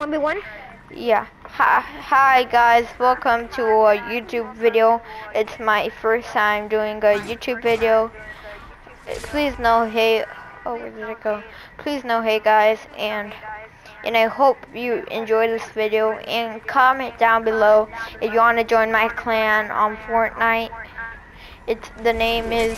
1v1? Yeah. Hi guys, welcome to a YouTube video. It's my first time doing a YouTube video. Please know hey, oh where did it go? Please know hey guys, and I hope you enjoy this video and comment down below if you want to join my clan on Fortnite. The name is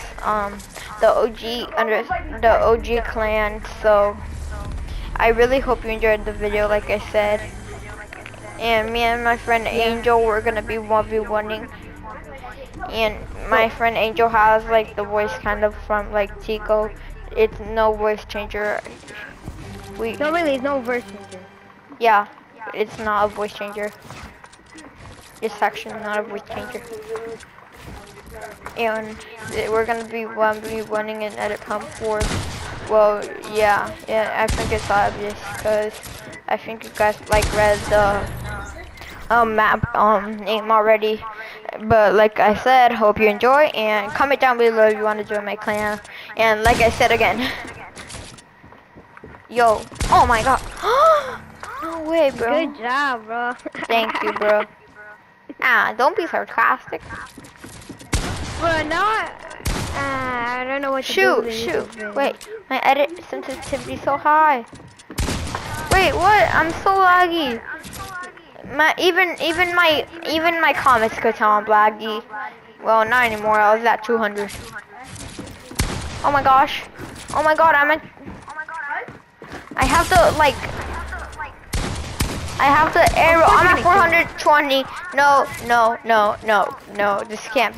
the OG clan. So I really hope you enjoyed the video, like I said. And me and my friend Angel, we're gonna be 1v1ing. And my friend Angel has like the voice kind of from like Tico. It's no voice changer. No, really, it's no voice changer. Yeah, it's not a voice changer. It's actually not a voice changer. And we're gonna be 1v1ing in Edit Pump 4. Well, yeah, I think it's obvious because I think you guys like read the map name already. But like I said, hope you enjoy and comment down below if you want to join my clan. And like I said again, yo, oh my god, no way, bro. Good job, bro. Thank you, bro. Don't be sarcastic. Bro, now I don't know what to do. Shoot. Wait, my edit sensitivity so high. Wait, what? I'm so laggy. Even my comments could tell I'm laggy. Well, not anymore. I was at 200. Oh my gosh. Oh my god, I have to like. I have to arrow. I'm at 420. No. This can't be.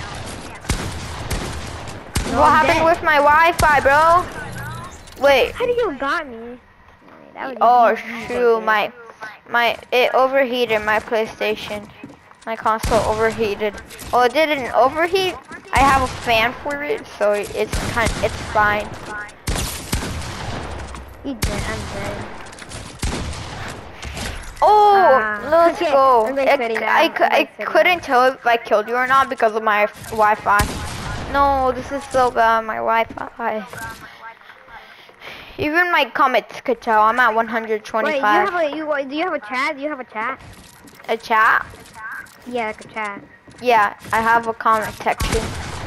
What happened with my Wi-Fi, bro? Wait. How do you got me? Oh shoot, it overheated my PlayStation. My console overheated. Oh, it didn't overheat. I have a fan for it, so it's fine. I'm dead. Oh, let's okay. go. I couldn't tell if I killed you or not because of my Wi-Fi. No, this is so bad, my Wi-Fi. Even my comments could tell I'm at 125. Wait, do you have a chat? Do you have a chat? A chat? Yeah, like a chat. Yeah, I have a comment section.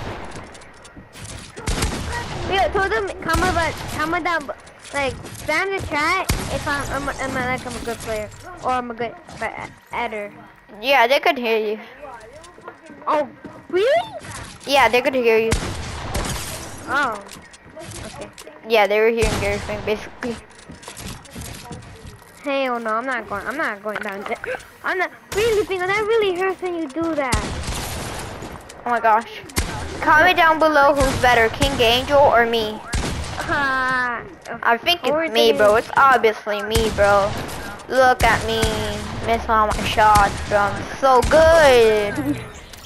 Yeah, told them comment down, like spam the chat if I'm a good player or I'm a good editor. Yeah, they could hear you. Oh, really? Yeah, they could hear you. Oh, okay. Yeah, they were hearing everything basically. Hell no, I'm not going down there. I'm not really thinking that really hurts when you do that. Oh my gosh. Comment down below who's better, King Angel or me. I think it's me, bro. It's obviously me, bro. Look at me, missing all my shots, bro. I'm so good.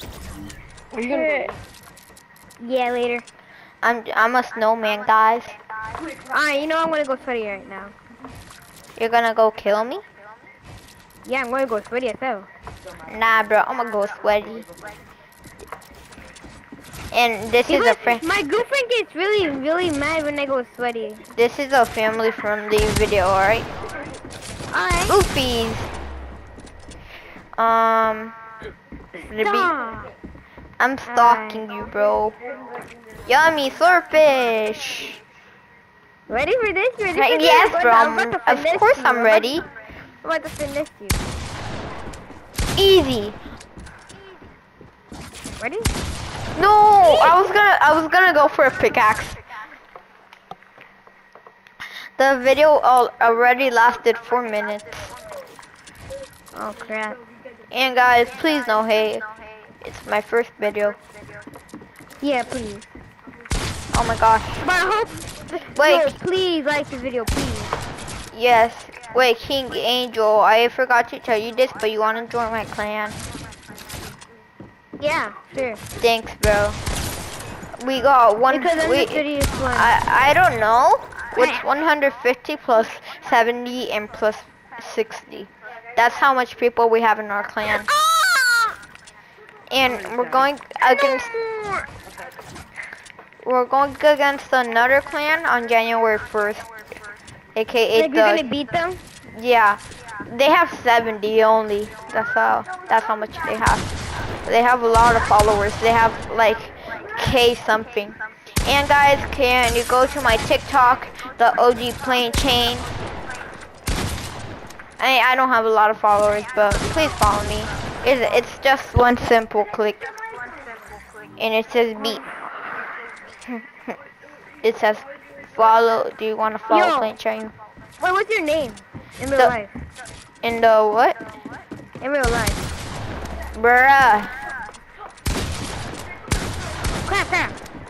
Yeah, later. I'm a snowman, guys. Alright, you know I'm gonna go sweaty right now. You're gonna go kill me? Yeah, I'm gonna go sweaty as hell. Nah, bro. I'm gonna go sweaty. And this is a friend. My girlfriend gets really mad when I go sweaty. This is a family friendly video, alright? Alright. Goofies. I'm stalking you, bro. Yummy swordfish. Ready for this? Yes, bro. Of course I'm ready. I'm about to finish you. Easy. Ready? No, I was gonna go for a pickaxe. The video already lasted 4 minutes. Oh crap. And guys, please know, hey, it's my first video. Yeah, please. Oh my gosh. But I hope. Wait. No, please like the video, please. Yes. Wait, King Angel, I forgot to tell you this, but you want to join my clan? Yeah, sure. Thanks, bro. We got one. Because I don't know. It's 150 plus 70 and plus 60. That's how much people we have in our clan. And we're going against another clan on January 1st, aka like you're gonna beat them? Yeah, They have 70 only. That's how much they have. They have a lot of followers. They have like K something. And guys, can you go to my TikTok, the OG Plain Chain? I don't have a lot of followers, but please follow me. It's just one simple click, and it says beat. It says follow. Do you want to follow Yo. Plain Chain? Wait, what's your name in real The- life? In the what? In real life. Bruh. Crap.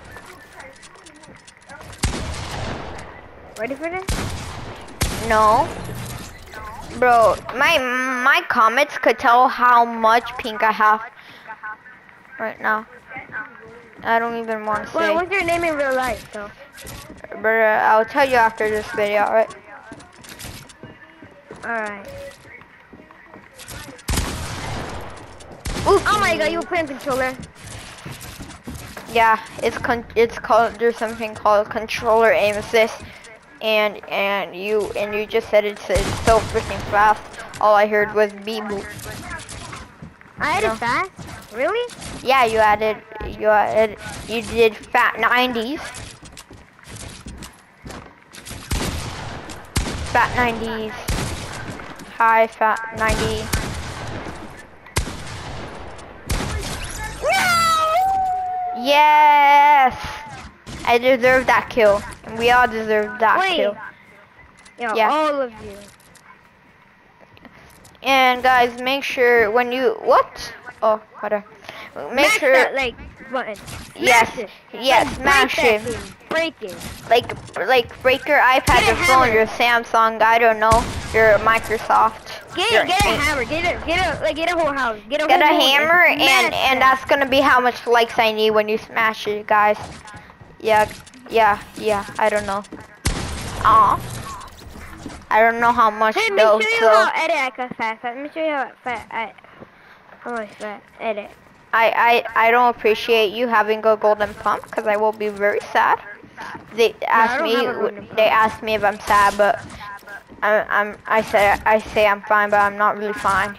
Ready for this? No. Bro, my comments could tell how much pink I have right now. I don't even want to Wait, say. what's your name in real life, though? Bruh, I'll tell you after this video, alright? Alright. Oops. Oh my god, you were playing controller. Yeah, it's called, there's something called controller aim assist, and you just said it's so freaking fast. All I heard was beep boop. I added No. fast? Really? Yeah, you did fat 90s. Fat 90s. High fat 90. Yes! I deserve that kill. And we all deserve that Wait. kill. Yo, Yeah. all of you. And guys, make sure when you what? Oh, whatever. Make Smash sure that like button. yes, Smash it. yes, Like, smash break it. that thing. Break it. Like break your iPad, Get a your phone, hammer. your Samsung, I don't know, your Microsoft. Get a hammer. Get a whole house. Get a Get a whole hammer and smash and that. that's gonna be how much likes I need when you smash it, guys. Yeah, I don't know. Aw. I don't know how much Hey, let me though, show you so how edit I can fast. Let me show you how much fast edit. I don't appreciate you having a golden pump because I will be very sad. They asked don't have a golden me. pump. They asked me if I'm sad, but I say I'm fine, but I'm not really fine.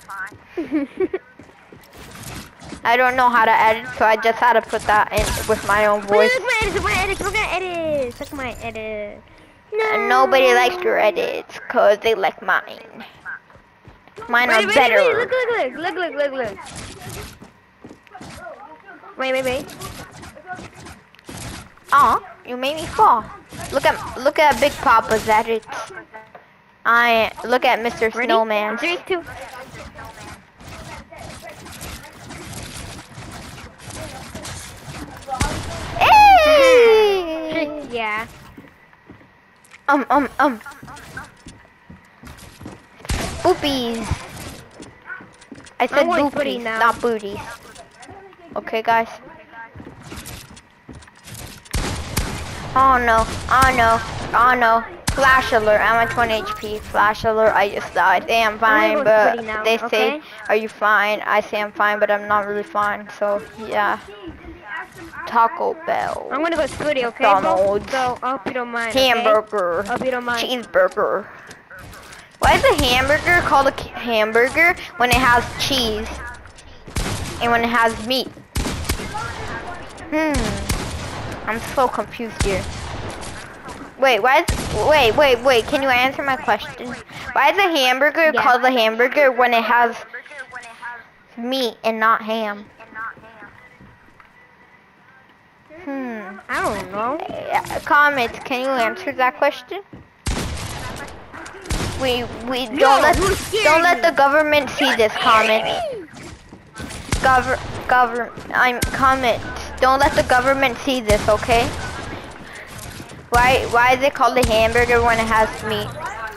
I don't know how to edit, so I just had to put that in with my own voice. Look my edits. Look my edits. Look my edits. No. And nobody likes your edits because they like mine. Mine are better. Look. Wait. Aw, you made me fall. Look at Big Papa's edits. Look at Mr. Ready? Snowman. 3, 2. Hey! Yeah. Boopies. I said I'm going footy boopies, now. not booties. Okay, guys. Oh no. Flash alert, I'm at 20 HP. Flash alert, I just died. They am fine, go but footy now, they say, okay? are you fine? I say I'm fine, but I'm not really fine, so yeah. Taco Bell. I'm gonna go footy, okay, bro? McDonald's. So I hope you don't mind. Okay? Hamburger. I hope you don't mind. Cheeseburger. Why is a hamburger called a hamburger when it has cheese and when it has meat? I'm so confused here. Wait, wait, can you answer my question? Why is a hamburger Yeah. called a hamburger when it has meat and not ham? I don't know. Comments, can you answer that question? We No, don't let you scared don't let me. the government see this comment. Comment. Don't let the government see this, okay? Why is it called a hamburger when it has meat?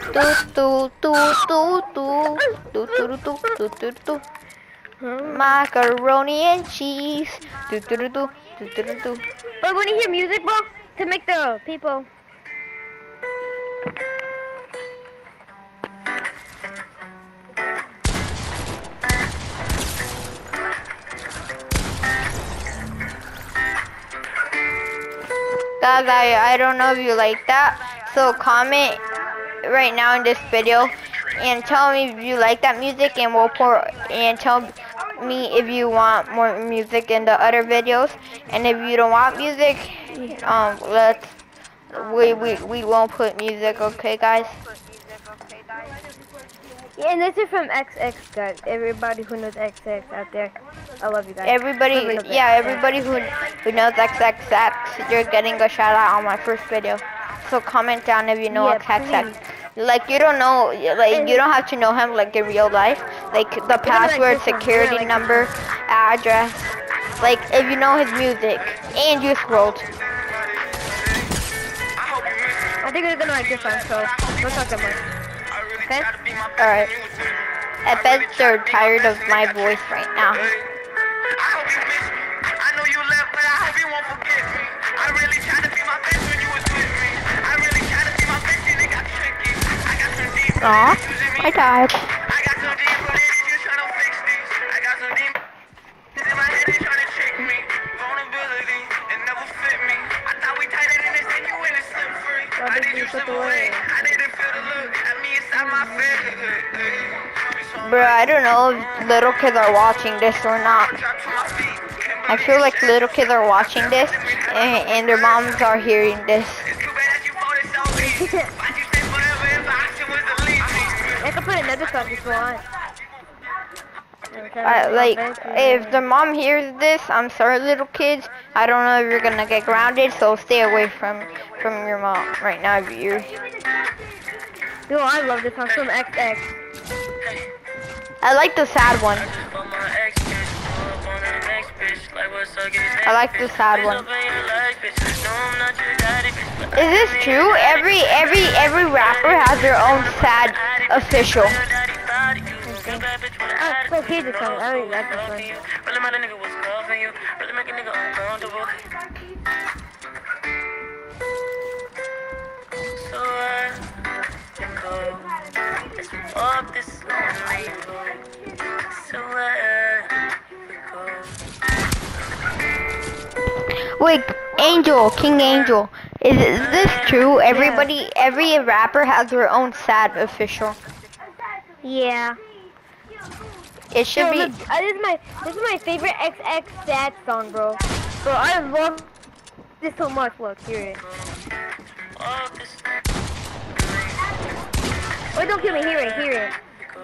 Macaroni and cheese. But when you hear music, bro, to make the people. Guys, I don't know if you like that. So comment right now in this video and tell me if you like that music, and we'll tell me if you want more music in the other videos. And if you don't want music, we won't put music, okay guys? Yeah, and this is from XX, guys. Everybody who knows XX out there, I love you guys. Everybody, yeah, everybody who knows XXX, you're getting a shout out on my first video. So comment down if you know XXX. Like you don't know, like you don't have to know him like in real life. Like the password, security number, address. Like if you know his music and Juice WRLD. I think we're gonna like this one, so don't talk that much. Okay? Alright. I bet they're tired of my voice right now. Aw, I died. Bro, I don't know if little kids are watching this or not. I feel like little kids are watching this and their moms are hearing this. I can put another song if you want. Like, if the mom hears this, I'm sorry little kids. I don't know if you're gonna get grounded, so stay away from your mom right now if you're... Yo, I love this song from XX. I like the sad one. I like the sad one. Is this true? Every rapper has their own sad official. Oh, here's the song. I really like this one. Wait, Angel, King Angel. Is this true? Every rapper has their own sad official. Yeah. It should be. Look, this is my favorite XX sad song, bro. Bro, I love this so much. Look, hear it. Oh, don't kill me. Hear it. Hear it.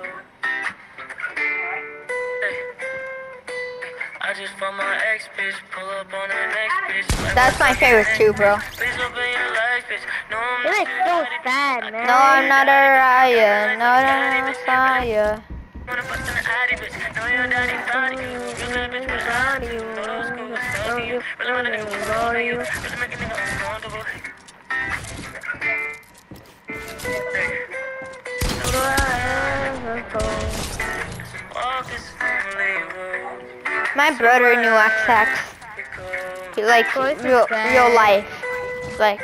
That's my favorite too, bro. You're like so sad, man. No, I'm not a Raya. No, I'm a Messiah. My brother knew XX. He like real life. Like.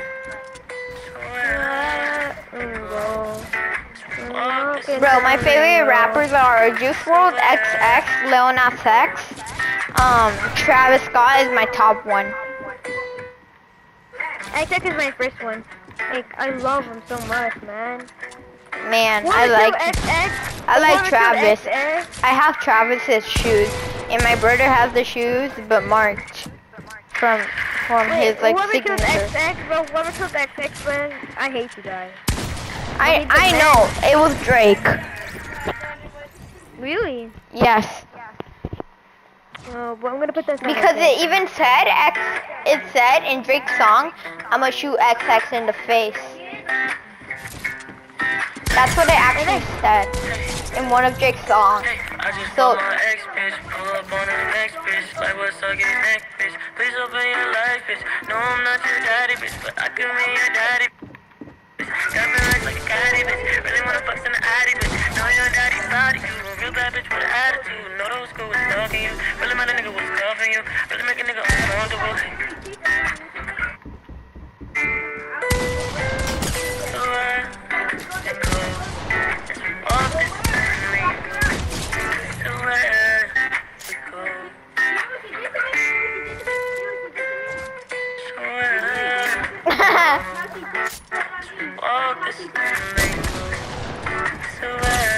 Bro, my favorite rappers are Juice WRLD, XX, Lil Nas X. Travis Scott is my top one. XX is my first one. Like, I love him so much, man. Man, I like Travis. I have Travis's shoes, and my brother has the shoes, but marked from his like signature. XX, bro, whoever took XX, man, I hate you guys. I know, it was Drake. Really? Yes. Oh, but I'm gonna put that. Because it even said it said in Drake's song, I'm gonna shoot XX in the face. That's what it actually said in one of Drake's songs. So please open your life, bitch. No, I'm not your daddy, bitch, but I can be your daddy. Got me like a caddy, bitch. Really wanna fuck in the addy, bitch. Know your daddy's proud of you. A real bad bitch with an attitude. Know those school was stalking you. Really mad a nigga was cuffing you. Really make a nigga uncomfortable. So off this family. So we go. So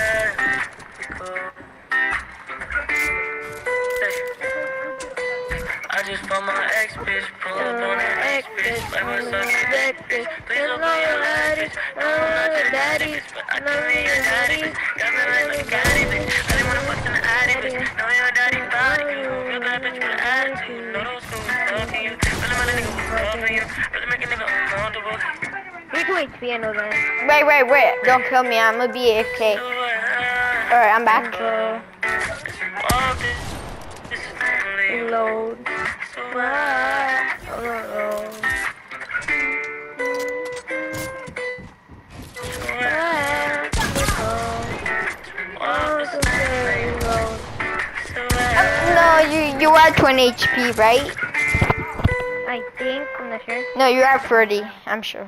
You're too HP, I know that. Wait. Don't kill me. I'm gonna be AFK. Alright, I'm back. Reload. No, you are 20 HP, right? I think, I'm not sure. No, you are 30, I'm sure.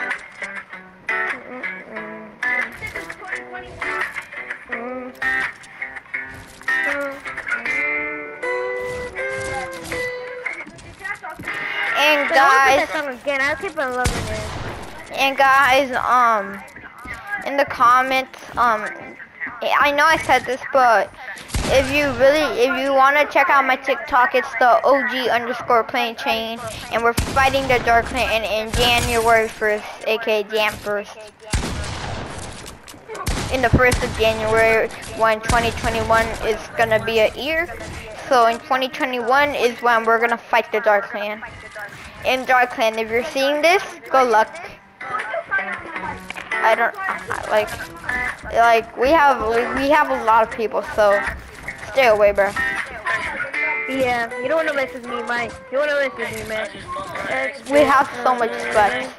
And guys, that song again. I'll keep on loving it. And guys, in the comments, I know I said this, but if you want to check out my TikTok, it's the OG_playing chain, and we're fighting the Dark Clan in January 1st, aka Jan 1st. In the 1st of January, when 2021 is gonna be a year, so in 2021 is when we're gonna fight the Dark Clan. In Dark Clan, if you're seeing this, good luck. I don't like we have a lot of people, so stay away, bro. Yeah, you don't want to mess with me, Mike. You don't want to mess with me, man. We have so much specs.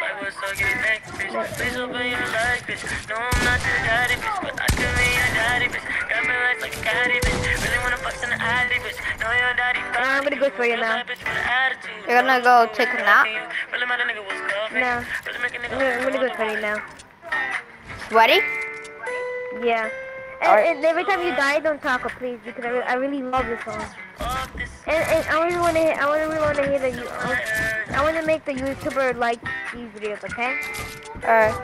I'm gonna go for you now. You're gonna go take a nap? No. I'm gonna go for you now. Sweaty? Yeah. And every time you die, don't talk, please, because I really love this song. And I really want to hear I want to make the YouTuber like these videos, okay? Alright.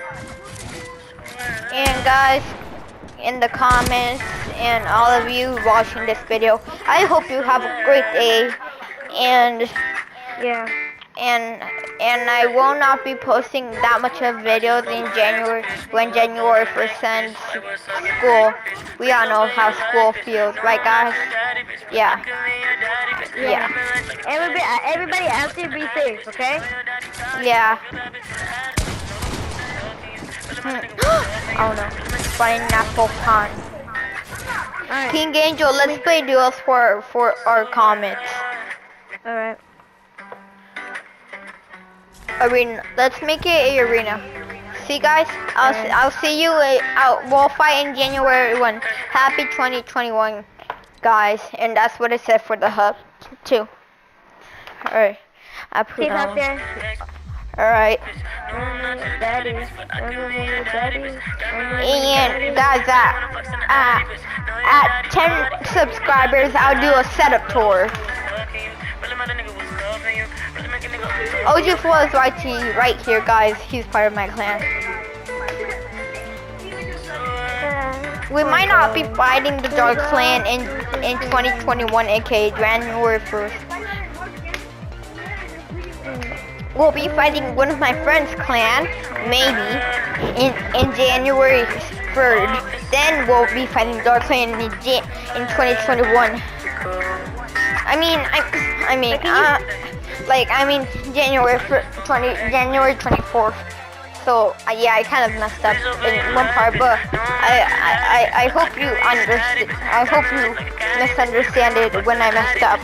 And guys, in the comments and all of you watching this video, I hope you have a great day. And yeah. And I will not be posting that much of videos in January when January 1st ends school. We all know how school feels, right guys? Yeah. Everybody out there be safe, okay? Yeah. Oh no. Pineapple Pond. Alright. King Angel, let's play duels for our comments. Alright. Arena. Let's make it a arena. See guys, I'll see you. We'll fight in January 1. Happy 2021, guys. And that's what I said for the hub too. All right. I put Keep on. up there. All right. And guys, at 10 subscribers, I'll do a setup tour. OG4 is right here, guys. He's part of my clan. We might not be fighting the Dark Clan in 2021, aka January 1st. We'll be fighting one of my friend's clan, maybe, in January 3rd. Then we'll be fighting Dark Clan in 2021. I mean January 24th. So yeah, I kind of messed up in one part, but I hope you understand. I hope you misunderstand it when I messed up.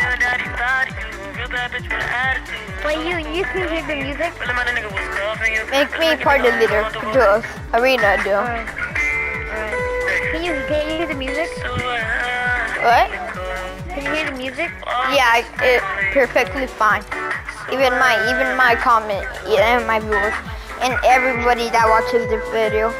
Wait, you can hear the music? Make me part of the leader. Do arena do. Alright. Can you hear the music? What? Can you hear the music? Yeah, it's perfectly fine. Even my comment, and my viewers, and everybody that watches the video.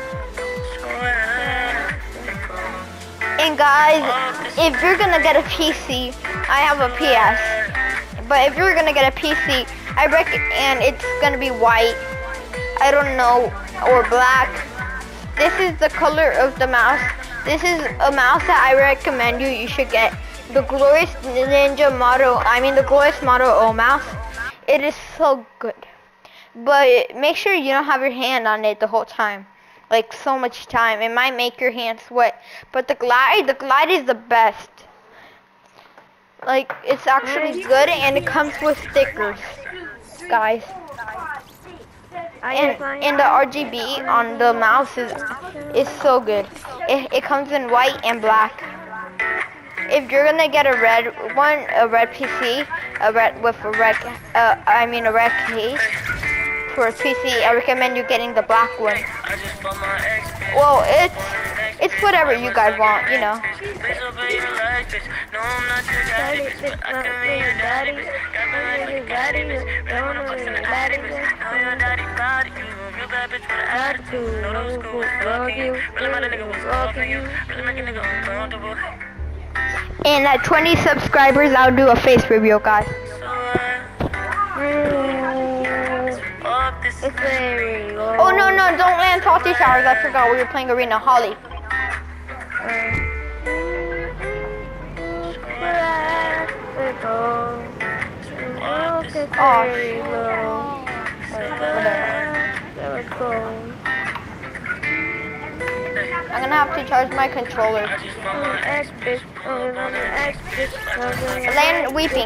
And guys, if you're gonna get a PC, I have a PS. But if you're gonna get a PC, I reckon, and it's gonna be white, I don't know, or black. This is the color of the mouse. This is a mouse that I recommend you should get. The Glorious Ninja Model, the Glorious Model O mouse. It is so good. But make sure you don't have your hand on it the whole time. like so much time. It might make your hands sweat, but the glide is the best. Like it's actually good, and it comes with stickers, guys. And the RGB on the mouse is so good. It comes in white and black. If you're gonna get a red one, a red PC, a red case for a PC, I recommend you getting the black one. Well, it's whatever you guys want, you know. And at 20 subscribers, I'll do a face reveal, guys. Oh no, don't land salty showers. I forgot we were playing Arena. Holly. I'm gonna have to charge my controller. Land weeping.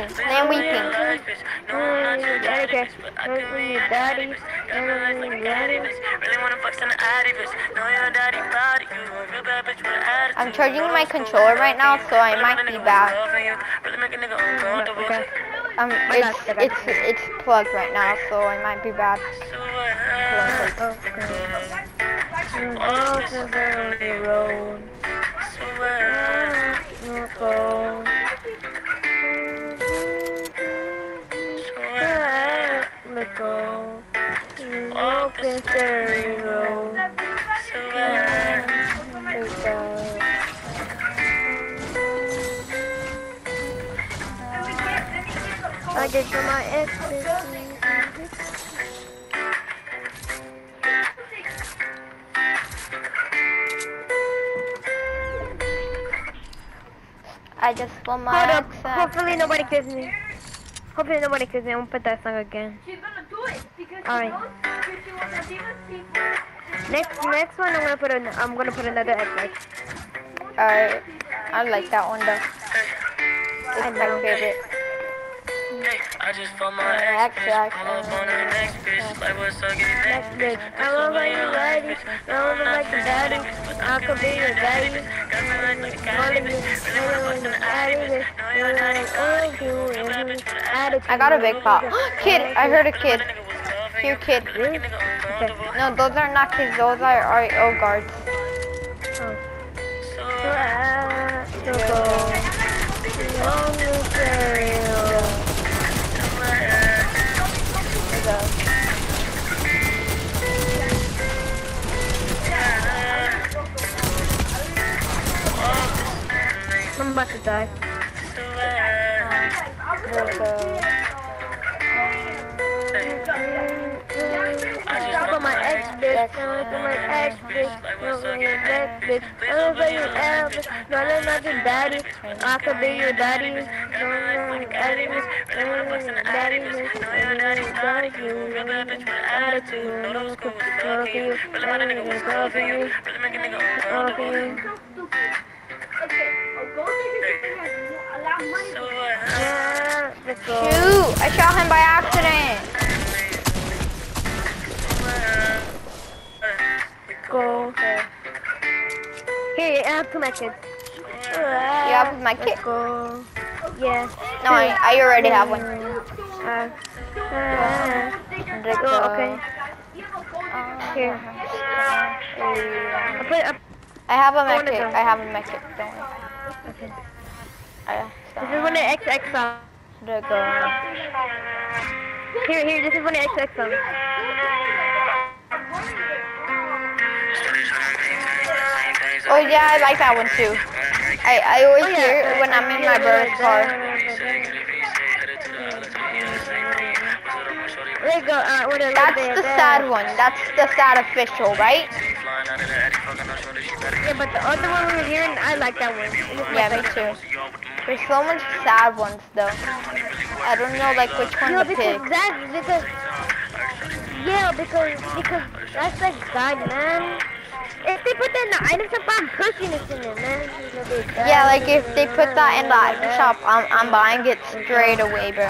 I'm charging my controller right now, so I might be bad. It's plugged right now, so I might be bad. I get to my exit. I just want my accent. Hopefully nobody kills me. I'm gonna put that song again. She's gonna do it because Alright. Next one I'm gonna put another Xbox. Alright. I like that one though. It's my favorite. I just found my ex bitch, pull up on the next bitch, like what's up, get next bitch. I love how you ladies, I love like your daddy, I could be your daddy. Got me like the cannabis, really wanna fuck in the attitude. Know your daddy body, you bad bitch with the attitude. I got a big pop. Kid, I heard a kid. Here, kid. Really? No, those are not kids, those are REO guards. I'm about to die. For my ex bitch, for my ex bitch, for your next bitch. I love how you Elvis, no, I'm not your daddy. I could be your daddy. No, I'm daddy, daddy, attitude. No, I'm for you, for you. Let's go. Shoot! I shot him by accident. Go. Here, I have two methods. You have my kit? Go. Yeah. No, I already have one. Okay. Here. I have a med kit. I have a med kit. Don't worry. Okay. This This is one of the XX songs. Here, this is one of the XX songs. Oh yeah, I like that one too. I always hear it when I'm in my brother's car. There you go. That's the sad one. That's the sad official, right? Yeah, but the other one we were hearing, I like that one. Yeah, me too. There's so much sad ones though. I don't know like which one to pick. Because that's like God, man. if they put that in the item shop, I'm purchasing it, man. Yeah, like if they put that in the item shop, I'm buying it straight away, bro.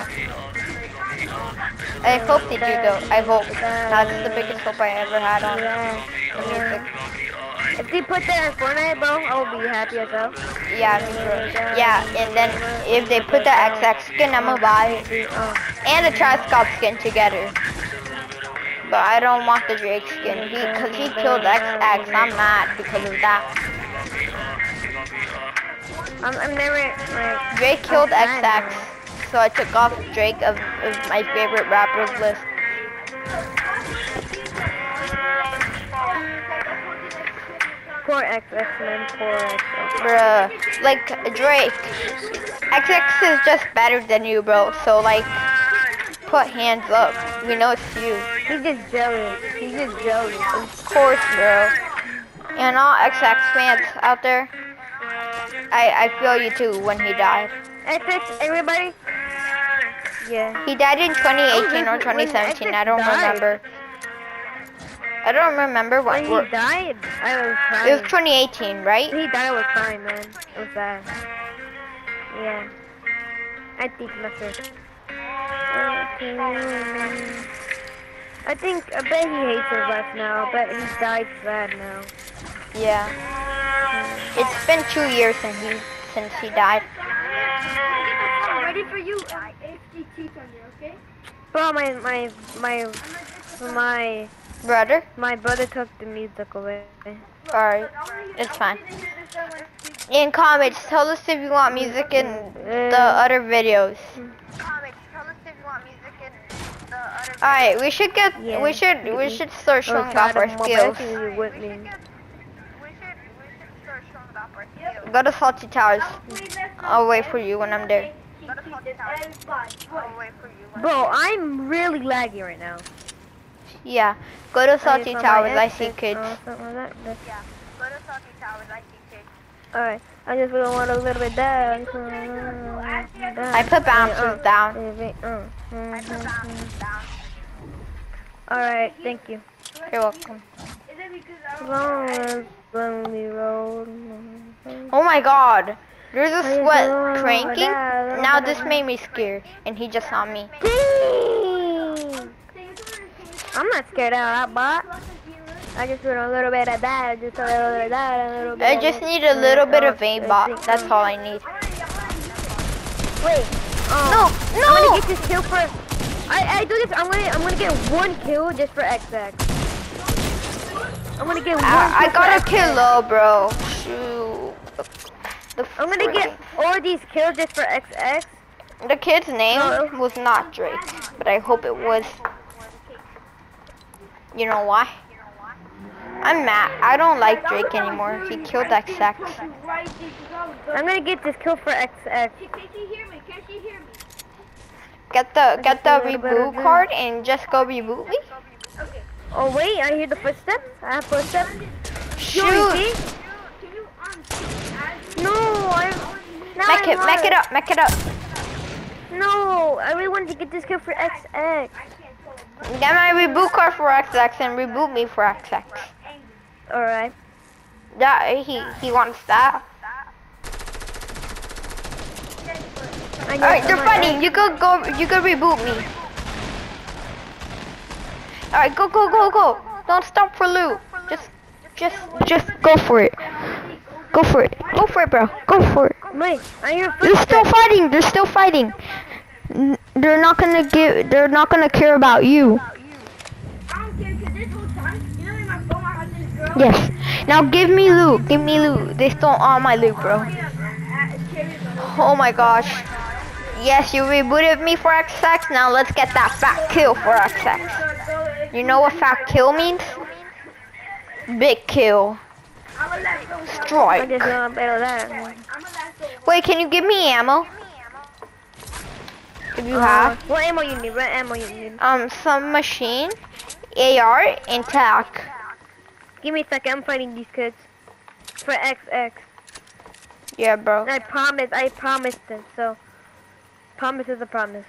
I hope they do though. I hope. That's the biggest hope I ever had on the music. If they put that in Fortnite, bro, I'll be happy as hell. Yeah, bro. Yeah, and then if they put the XX skin, I'm gonna buy it. And the Tri-Scott skin together. But I don't want the Drake skin, cause he killed XX. I'm mad because of that. I'm never, like... Drake killed XX, so I took off Drake of my favorite rappers list. Poor XX, man, poor XX. Bruh, like, Drake, XX is just better than you, bro, so, like, put hands up. We know it's you. He's just jealous. He's just jealous. Of course, bro. And all XX fans out there, I feel you too when he died. XX, everybody? Yeah. He died in 2018 or 2017, I don't remember. I don't remember what. When he died, I was crying. It was 2018, right? When he died, I was crying, man. It was bad. Yeah. I think myself. I bet he hates his life now. I bet he died sad now. Yeah. It's been 2 years since he died. I'm ready for you. HDT Thunder, okay? Bro, my brother took the music away. Alright, it's fine. In comments, tell us if you want music in the other videos. Alright, we should start showing off our skills. Go to Salty Towers. I'll wait for you when I'm there. Bro, I'm really laggy right now. Yeah, go to Salty Towers, I see kids. Alright, I just want a little bit down. I put bouncers down. Alright, thank you. You're welcome. Lonely road. Oh my god, there's a sweat cranking. Now this made me scared, and he just saw me. Dang! I'm not scared out of that bot. I just want a little bit of that, just a little bit of that, a little bit. I just need a little bit of aimbot. That's all I need. Wait. No. I'm gonna get this kill for. I do this. I'm gonna get one kill just for XX. I'm gonna get one. I got a kill, bro. Shoot. I'm gonna get all these kills just for XX. The kid's name was not Drake, but I hope it was. You know why? I'm mad. I don't like Drake anymore. He killed XX. I'm gonna get this kill for XX. Get the reboot card and just go reboot me. Oh wait, I hear the footsteps. I have footsteps. Shoot! No, Make it up. No, I really wanted to get this kill for XX. Get my reboot card for XX and reboot me for XX. Alright. That he wants that. Alright, they're fighting. You go reboot me. Alright, go. Don't stop for loot. Just go for it. Go for it, bro. Go for it. Wait, I hear footsteps. They're still fighting. They're not gonna care about you. Yes. Now give me loot. They stole all my loot, bro. Oh my gosh. Yes, you rebooted me for XX. Now let's get that fat kill for XX. You know what fat kill means? Big kill. Strike. Wait, can you give me ammo? If you have. What ammo you need? What ammo you need? Some machine, AR, and TAC. Give me a second. I'm fighting these kids for XX. Yeah, bro. I promised this. So, promise is a promise.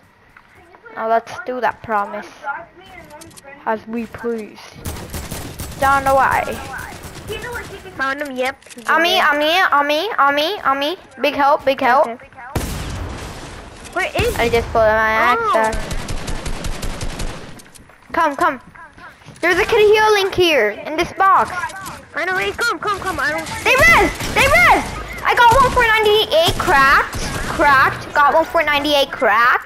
Now let's do that promise. As we please. down the way. Found him, yep. On me. Big help, big help. Okay. Where is he? I just pulled my axe out. Come. There's a healing here in this box. I know, hey, come. I don't. They res! I got one for 98 cracked. Got one for 98 cracked.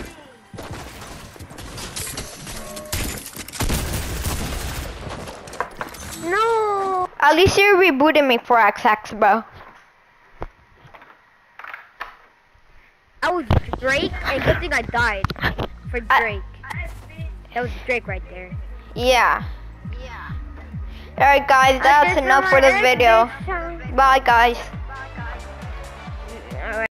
No. At least you rebooted me for XX, bro. I was Drake, and good thing I died for Drake. That was Drake right there. Yeah. Alright guys, that's enough for this video. Bye guys.